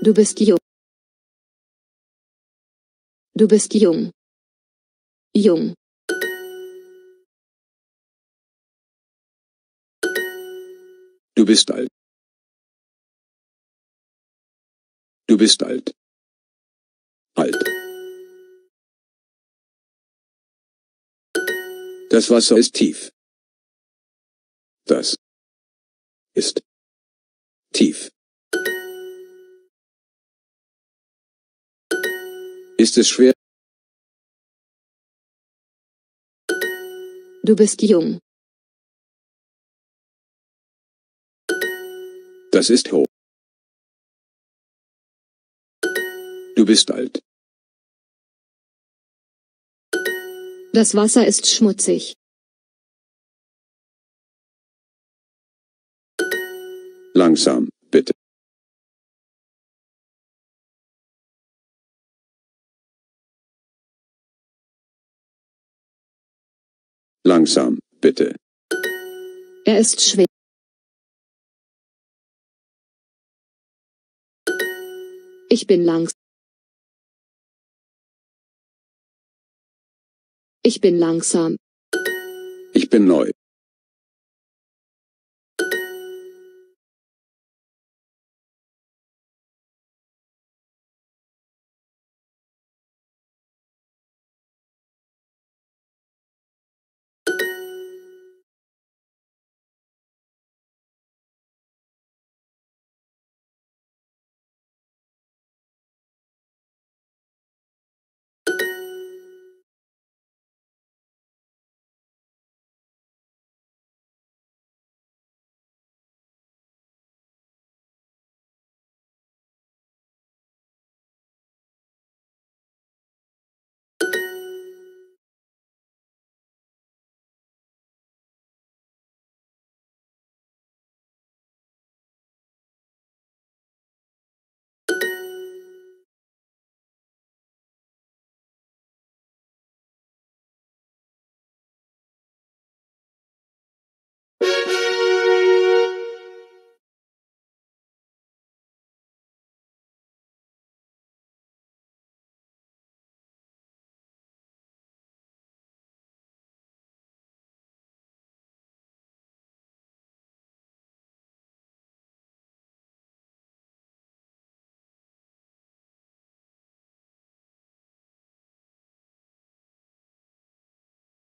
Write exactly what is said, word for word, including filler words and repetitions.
Du bist jung. Du bist jung. Jung. Du bist alt. Du bist alt. Alt. Das Wasser ist tief. Das ist tief. Ist es schwer? Du bist jung. Das ist hoch. Du bist alt. Das Wasser ist schmutzig. Langsam, bitte. Langsam, bitte. Er ist schwer. Ich bin langsam. Ich bin langsam. Ich bin neu.